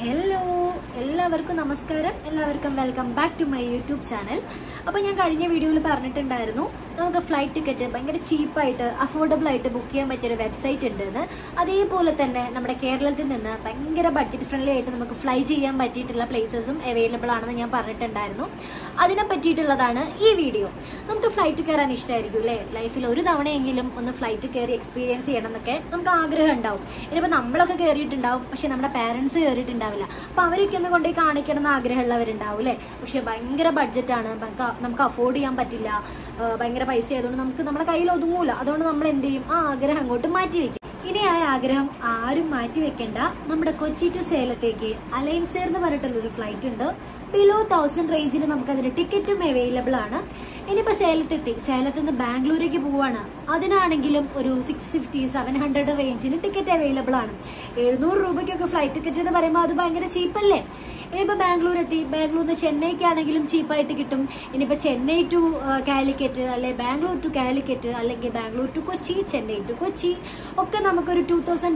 Hello എല്ലാവർക്കും നമസ്കാരം. എല്ലാവർക്കും welcome back to my YouTube channel. അപ്പോൾ ഞാൻ കഴിഞ്ഞ വീഡിയോയിൽ പറഞ്ഞിട്ടുണ്ടായിരുന്നു നമുക്ക് ഫ്ലൈറ്റ് ടിക്കറ്റ് ഭയങ്കര ചീപ്പായിട്ട് അഫോർഡബിൾ ആയിട്ട് ബുക്ക് ചെയ്യാൻ പറ്റിയൊരു വെബ്സൈറ്റ് ഉണ്ടെന്ന്. അതേപോലെ തന്നെ നമ്മുടെ കേരളത്തിൽ നിന്ന് ഭയങ്കര ബഡ്ജറ്റ് ഫ്രണ്ട്ലി ആയിട്ട് നമുക്ക് ഫ്ലൈ ചെയ്യാൻ പറ്റിയിട്ടുള്ള പ്ലേസസും അവൈലബിൾ ആണെന്ന് ഞാൻ പറഞ്ഞിട്ടുണ്ടായിരുന്നു. അതിനെ പറ്റിയിട്ടുള്ളതാണ് ഈ വീഡിയോ. നമുക്ക് ഫ്ലൈറ്റ് കയറാൻ ഇഷ്ടമായിരിക്കും അല്ലേ? ലൈഫിൽ ഒരു തവണയെങ്കിലും ഒന്ന് ഫ്ലൈറ്റ് കയറി എക്സ്പീരിയൻസ് ചെയ്യണം എന്നൊക്കെ നമുക്ക് ആഗ്രഹം ഉണ്ടാവും. ഇനിയിപ്പോൾ നമ്മളൊക്കെ കയറിയിട്ടുണ്ടാവും, പക്ഷെ നമ്മുടെ പാരന്റ്സ് കയറിയിട്ടുണ്ടാവില്ല. അപ്പൊ അവരൊക്കെ ഒന്ന് കൊണ്ടുപോയി കാണിക്കണം എന്ന് ആഗ്രഹമുള്ളവരുണ്ടാവും അല്ലെ? പക്ഷെ ഭയങ്കര ബഡ്ജറ്റാണ്, നമുക്ക് അഫോർഡ് ചെയ്യാൻ പറ്റില്ല, ഭയങ്കര പൈസ ആയതുകൊണ്ട് നമുക്ക് നമ്മുടെ കയ്യിൽ ഒതുങ്ങൂല. അതുകൊണ്ട് നമ്മൾ എന്ത് ചെയ്യും? ആ ആഗ്രഹം അങ്ങോട്ട് മാറ്റിവെക്കും. ഇനി ആ ആഗ്രഹം ആരും മാറ്റിവെക്കണ്ട. നമ്മുടെ കൊച്ചി ടു സേലത്തേക്ക് അലയൻസ് എയർ എന്ന് പറഞ്ഞിട്ടുള്ളൊരു ഫ്ലൈറ്റ് ഉണ്ട്. ബിലോ 1000 റേഞ്ചിൽ നമുക്ക് അതിന്റെ ടിക്കറ്റും അവൈലബിൾ ആണ്. ഇനിയിപ്പോ സേലത്ത് നിന്ന് ബാംഗ്ലൂരേക്ക് പോവാണ്. അതിനാണെങ്കിലും ഒരു 650-700 റേഞ്ചിന് ടിക്കറ്റ് അവൈലബിൾ ആണ്. 700 രൂപയ്ക്കൊക്കെ ഫ്ലൈറ്റ് ടിക്കറ്റ് എന്ന് പറയുമ്പോൾ അത് ഭയങ്കര ചീപ്പല്ലേ? ഇനിയിപ്പോ ബാംഗ്ലൂർ എത്തി, ബാംഗ്ലൂരിൽ ചെന്നൈക്കാണെങ്കിലും ചീപ്പായിട്ട് കിട്ടും. ഇനിയിപ്പോ ചെന്നൈ ടു കാലിക്കറ്റ്, അല്ലെ ബാംഗ്ലൂർ ടു കാലിക്കറ്റ്, അല്ലെങ്കിൽ ബാംഗ്ലൂർ ടു കൊച്ചി, ചെന്നൈ ടു കൊച്ചി ഒക്കെ നമുക്കൊരു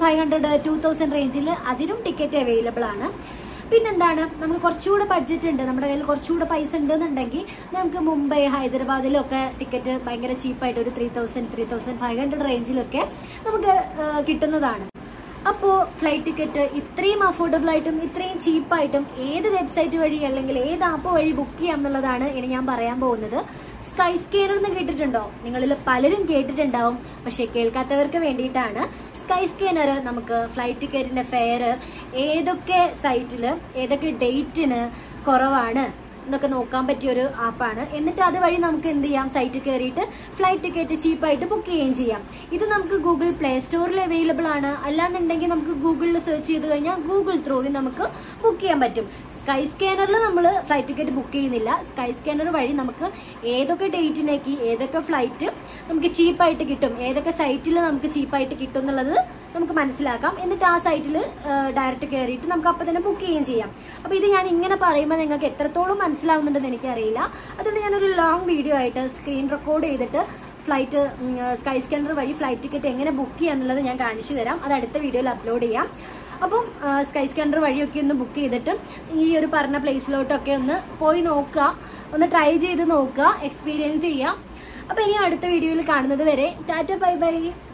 2500-2000 റേഞ്ചിൽ അതിനും ടിക്കറ്റ് അവൈലബിൾ ആണ്. പിന്നെന്താണ്, നമുക്ക് കുറച്ചുകൂടെ ബഡ്ജറ്റ് ഉണ്ട്, നമ്മുടെ കയ്യിൽ കുറച്ചുകൂടെ പൈസ ഉണ്ടെന്നുണ്ടെങ്കിൽ നമുക്ക് മുംബൈ, ഹൈദരാബാദിലൊക്കെ ടിക്കറ്റ് ഭയങ്കര ചീപ്പായിട്ട് ഒരു 3000-3500 റേഞ്ചിലൊക്കെ നമുക്ക് കിട്ടുന്നതാണ്. അപ്പോ ഫ്ലൈറ്റ് ടിക്കറ്റ് ഇത്രയും അഫോർഡബിൾ ആയിട്ടും ഇത്രയും ചീപ്പായിട്ടും ഏത് വെബ്സൈറ്റ് വഴി അല്ലെങ്കിൽ ഏത് ആപ്പ് വഴി ബുക്ക് ചെയ്യാം എന്നുള്ളതാണ് ഇനി ഞാൻ പറയാൻ പോകുന്നത്. സ്കൈ സ്കാനർ എന്ന് കേട്ടിട്ടുണ്ടോ? നിങ്ങളിൽ പലരും കേട്ടിട്ടുണ്ടാവും, പക്ഷെ കേൾക്കാത്തവർക്ക് വേണ്ടിയിട്ടാണ്. സ്കൈ സ്കാനർ നമുക്ക് ഫ്ലൈറ്റ് ടിക്കറ്റിന്റെ ഫെയർ ഏതൊക്കെ സൈറ്റില് ഏതൊക്കെ ഡേറ്റിന് കുറവാണ് എന്നൊക്കെ നോക്കാൻ പറ്റിയ ഒരു ആപ്പാണ്. എന്നിട്ട് അതുവഴി നമുക്ക് എന്ത് ചെയ്യാം? സൈറ്റിൽ കയറിയിട്ട് ഫ്ലൈറ്റ് ടിക്കറ്റ് ചീപ്പായിട്ട് ബുക്ക് ചെയ്യുകയും ചെയ്യാം. ഇത് നമുക്ക് ഗൂഗിൾ പ്ലേ സ്റ്റോറിൽ അവൈലബിൾ ആണ്. അല്ലാന്നുണ്ടെങ്കിൽ നമുക്ക് ഗൂഗിളിൽ സെർച്ച് ചെയ്ത് കഴിഞ്ഞാൽ ഗൂഗിൾ ത്രൂവിൽ നമുക്ക് ബുക്ക് ചെയ്യാൻ പറ്റും. സ്കൈ സ്കാനറിൽ നമ്മൾ ഫ്ലൈറ്റ് ടിക്കറ്റ് ബുക്ക് ചെയ്യുന്നില്ല. സ്കൈ സ്കാനർ വഴി നമുക്ക് ഏതൊക്കെ ഡേറ്റിനേക്ക് ഏതൊക്കെ ഫ്ലൈറ്റ് നമുക്ക് ചീപ്പായിട്ട് കിട്ടും, ഏതൊക്കെ സൈറ്റിൽ നമുക്ക് ചീപ്പായിട്ട് കിട്ടും എന്നുള്ളത് നമുക്ക് മനസ്സിലാക്കാം. എന്നിട്ട് ആ സൈറ്റിൽ ഡയറക്റ്റ് കയറിയിട്ട് നമുക്ക് അപ്പൊ തന്നെ ബുക്ക് ചെയ്യുകയും ചെയ്യാം. അപ്പൊ ഇത് ഞാൻ ഇങ്ങനെ പറയുമ്പോൾ നിങ്ങൾക്ക് എത്രത്തോളം മനസ്സിലാവുന്നുണ്ടെന്ന് എനിക്കറിയില്ല. അതുകൊണ്ട് ഞാനൊരു ലോങ് വീഡിയോ ആയിട്ട് സ്ക്രീൻ റെക്കോർഡ് ചെയ്തിട്ട് ഫ്ലൈറ്റ് സ്കൈ സ്കാനർ വഴി ഫ്ലൈറ്റ് ടിക്കറ്റ് എങ്ങനെ ബുക്ക് ചെയ്യാന്നുള്ളത് ഞാൻ കാണിച്ചു തരാം. അത് അടുത്ത വീഡിയോയിൽ അപ്ലോഡ് ചെയ്യാം. അപ്പം സ്കൈ സ്കാനർ വഴിയൊക്കെ ഒന്ന് ബുക്ക് ചെയ്തിട്ട് ഈ ഒരു പറഞ്ഞ പ്ലേസിലോട്ടൊക്കെ ഒന്ന് പോയി നോക്കുക, ഒന്ന് ട്രൈ ചെയ്ത് നോക്കുക, എക്സ്പീരിയൻസ് ചെയ്യാം. അപ്പൊ ഇനി അടുത്ത വീഡിയോയിൽ കാണുന്നത് വരെ ടാറ്റ ബൈ ബൈ.